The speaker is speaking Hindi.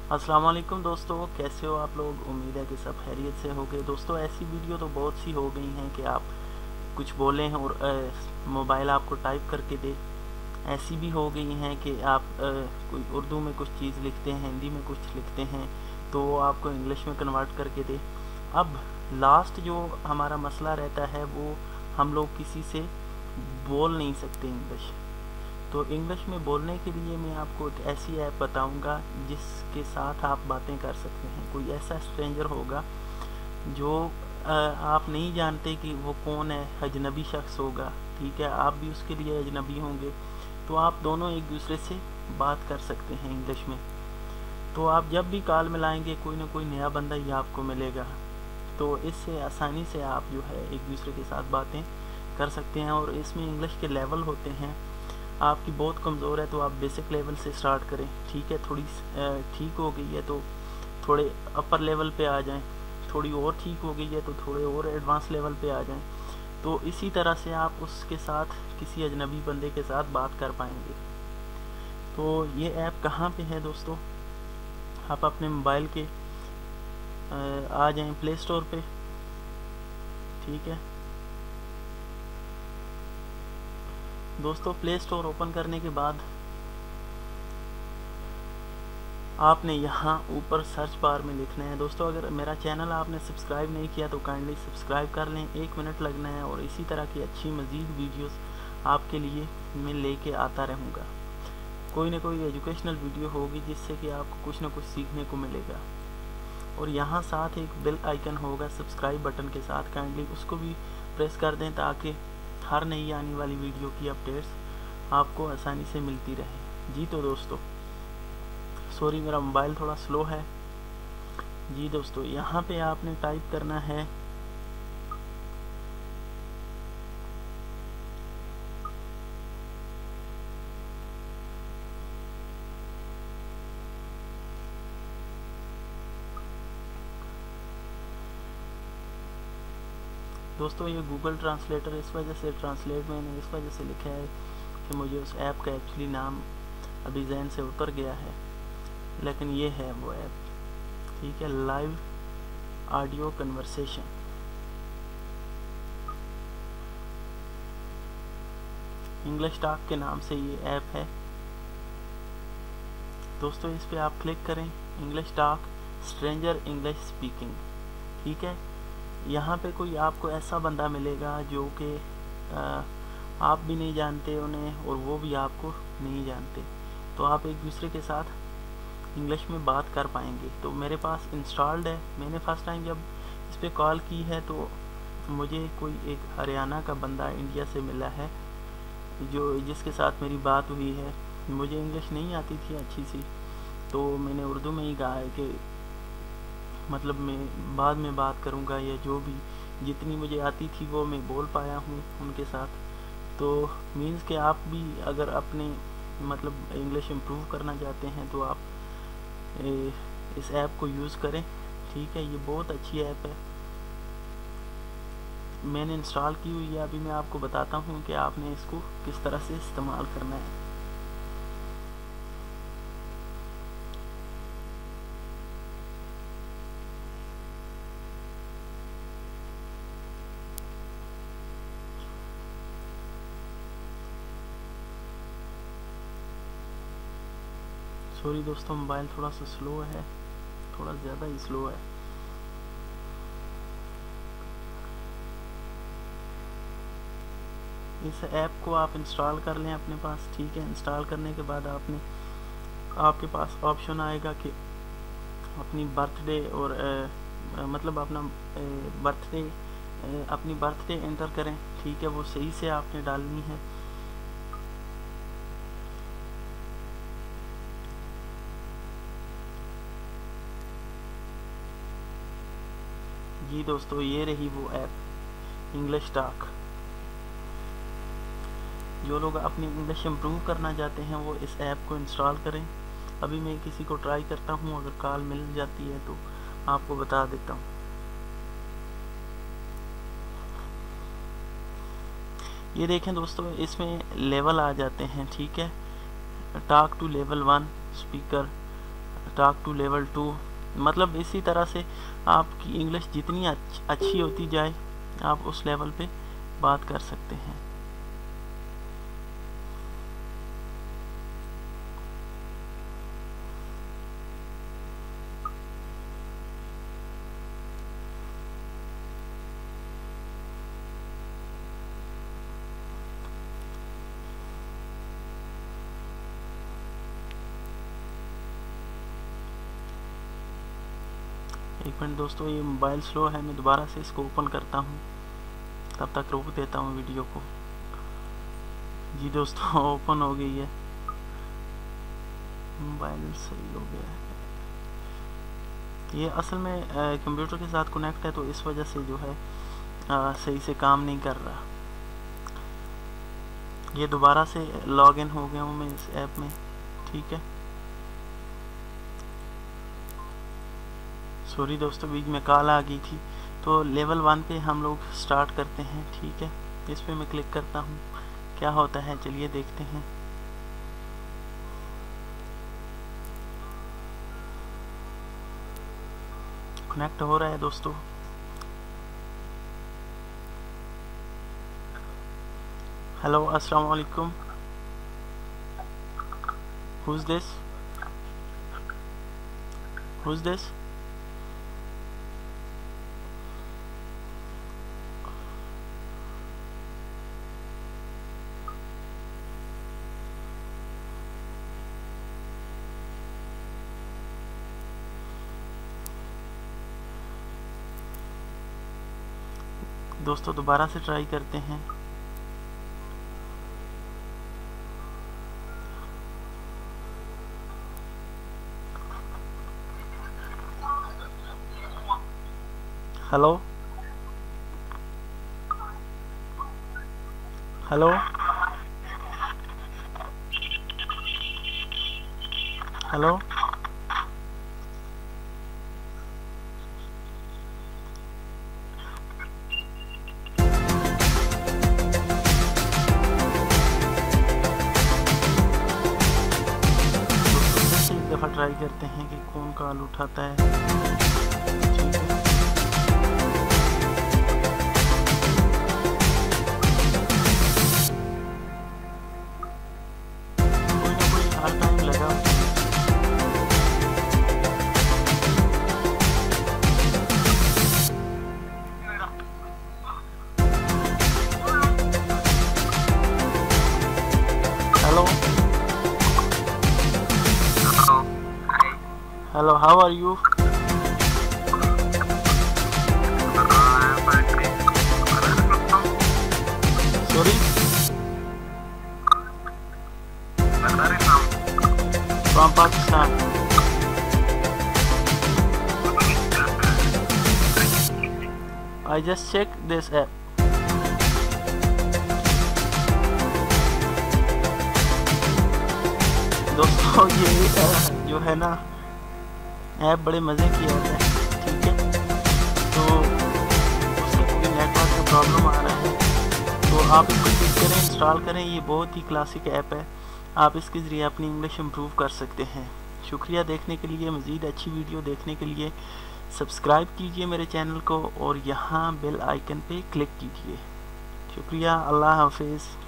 अस्सलाम वालेकुम दोस्तों, कैसे हो आप लोग। उम्मीद है कि सब खैरियत से होंगे। दोस्तों ऐसी वीडियो तो बहुत सी हो गई हैं कि आप कुछ बोलें और मोबाइल आपको टाइप करके दे। ऐसी भी हो गई हैं कि आप कोई उर्दू में कुछ चीज़ लिखते हैं, हिंदी में कुछ लिखते हैं, तो वो आपको इंग्लिश में कन्वर्ट करके दे। अब लास्ट जो हमारा मसला रहता है वो हम लोग किसी से बोल नहीं सकते इंग्लिश। तो इंग्लिश में बोलने के लिए मैं आपको एक ऐसी ऐप बताऊंगा जिसके साथ आप बातें कर सकते हैं। कोई ऐसा स्ट्रेंजर होगा जो आप नहीं जानते कि वो कौन है, अजनबी शख्स होगा, ठीक है, आप भी उसके लिए अजनबी होंगे, तो आप दोनों एक दूसरे से बात कर सकते हैं इंग्लिश में। तो आप जब भी कॉल मिलाएंगे कोई ना कोई नया बंदा ही आपको मिलेगा, तो इससे आसानी से आप जो है एक दूसरे के साथ बातें कर सकते हैं। और इसमें इंग्लिश के लेवल होते हैं। आपकी बहुत कमज़ोर है तो आप बेसिक लेवल से स्टार्ट करें, ठीक है, थोड़ी ठीक हो गई है तो थोड़े अपर लेवल पे आ जाएं, थोड़ी और ठीक हो गई है तो थोड़े और एडवांस लेवल पे आ जाएं। तो इसी तरह से आप उसके साथ किसी अजनबी बंदे के साथ बात कर पाएंगे। तो ये ऐप कहाँ पे है दोस्तों, आप अपने मोबाइल के आ जाएं प्ले स्टोर पे, ठीक है दोस्तों। प्ले स्टोर ओपन करने के बाद आपने यहाँ ऊपर सर्च बार में लिखना है। दोस्तों अगर मेरा चैनल आपने सब्सक्राइब नहीं किया तो काइंडली सब्सक्राइब कर लें, 1 मिनट लगना है, और इसी तरह की अच्छी मज़ीद वीडियोस आपके लिए मैं लेके आता रहूँगा। कोई ना कोई एजुकेशनल वीडियो होगी जिससे कि आपको कुछ ना कुछ सीखने को मिलेगा। और यहाँ साथ एक बेल आइकन होगा सब्सक्राइब बटन के साथ, काइंडली उसको भी प्रेस कर दें ताकि हर नई आने वाली वीडियो की अपडेट्स आपको आसानी से मिलती रहे। जी तो दोस्तों, सॉरी मेरा मोबाइल थोड़ा स्लो है। जी दोस्तों, यहाँ पे आपने टाइप करना है दोस्तों, ये गूगल ट्रांसलेटर इस वजह से ट्रांसलेट मैंने इस वजह से लिखा है कि मुझे उस ऐप का एक्चुअली नाम अभी जहन से उतर गया है, लेकिन ये है वो ऐप, ठीक है, live audio conversation. English talk के नाम से ये ऐप है दोस्तों। इस पर आप क्लिक करें, English talk stranger English speaking, ठीक है। यहाँ पे कोई आपको ऐसा बंदा मिलेगा जो कि आप भी नहीं जानते उन्हें और वो भी आपको नहीं जानते, तो आप एक दूसरे के साथ इंग्लिश में बात कर पाएंगे। तो मेरे पास इंस्टॉल्ड है, मैंने फर्स्ट टाइम जब इस पर कॉल की है तो मुझे कोई एक हरियाणा का बंदा इंडिया से मिला है जो जिसके साथ मेरी बात हुई है। मुझे इंग्लिश नहीं आती थी अच्छी सी, तो मैंने उर्दू में ही कहा है कि मतलब मैं बाद में बात करूँगा, या जो भी जितनी मुझे आती थी वो मैं बोल पाया हूँ उनके साथ। तो मीन्स कि आप भी अगर अपने मतलब इंग्लिश इम्प्रूव करना चाहते हैं तो आप इस ऐप को यूज़ करें, ठीक है। ये बहुत अच्छी ऐप है, मैंने इंस्टॉल की हुई है। अभी मैं आपको बताता हूँ कि आपने इसको किस तरह से इस्तेमाल करना है। सॉरी दोस्तों, मोबाइल थोड़ा सा स्लो है, थोड़ा ज़्यादा ही स्लो है। इस ऐप को आप इंस्टॉल कर लें अपने पास, ठीक है। इंस्टॉल करने के बाद आपके पास ऑप्शन आएगा कि अपनी बर्थडे और मतलब अपना बर्थडे अपनी बर्थडे एंटर करें, ठीक है, वो सही से आपने डालनी है। जी दोस्तों, ये रही वो ऐप इंग्लिश टॉक। जो लोग अपनी इंग्लिश इम्प्रूव करना चाहते हैं वो इस ऐप को इंस्टॉल करें। अभी मैं किसी को ट्राई करता हूँ, अगर कॉल मिल जाती है तो आपको बता देता हूँ। ये देखें दोस्तों, इसमें लेवल आ जाते हैं, ठीक है। Talk to level 1 speaker, talk to level 2, मतलब इसी तरह से आपकी इंग्लिश जितनी अच्छी होती जाए आप उस लेवल पे बात कर सकते हैं। एक मिनट दोस्तों, ये मोबाइल स्लो है, मैं दोबारा से इसको ओपन करता हूँ, तब तक रोक देता हूँ वीडियो को। जी दोस्तों ओपन हो गई है, मोबाइल सही हो गया है। ये असल में कंप्यूटर के साथ कनेक्ट है, तो इस वजह से जो है सही से काम नहीं कर रहा। ये दोबारा से लॉग इन हो गया हूँ मैं इस ऐप में, ठीक है। सॉरी दोस्तों, बीच में कॉल आ गई थी। तो लेवल 1 पे हम लोग स्टार्ट करते हैं, ठीक है। इस पे मैं क्लिक करता हूँ, क्या होता है चलिए देखते हैं। कनेक्ट हो रहा है दोस्तों। हेलो, अस्सलाम वालेकुम। Who's this? Who's this? दोस्तों दोबारा से ट्राई करते हैं। हेलो हेलो हेलो, एक दफ़ा ट्राई करते हैं कि कौन कॉल उठाता है। Hello, how are you? Sorry? From Pakistan. I just checked this app. दोस्तों ये जो है ना ऐप बड़े मज़े की ऐप है, ठीक है। तो उसका कोई नेटवर्क का प्रॉब्लम आ रहा है, तो आप इसको क्लिक करें, इंस्टॉल करें। ये बहुत ही क्लासिक ऐप है, आप इसके ज़रिए अपनी इंग्लिश इम्प्रूव कर सकते हैं। शुक्रिया देखने के लिए। मज़ीद अच्छी वीडियो देखने के लिए सब्सक्राइब कीजिए मेरे चैनल को और यहाँ बेल आइकन पे क्लिक कीजिए। शुक्रिया, अल्लाह हाफिज़।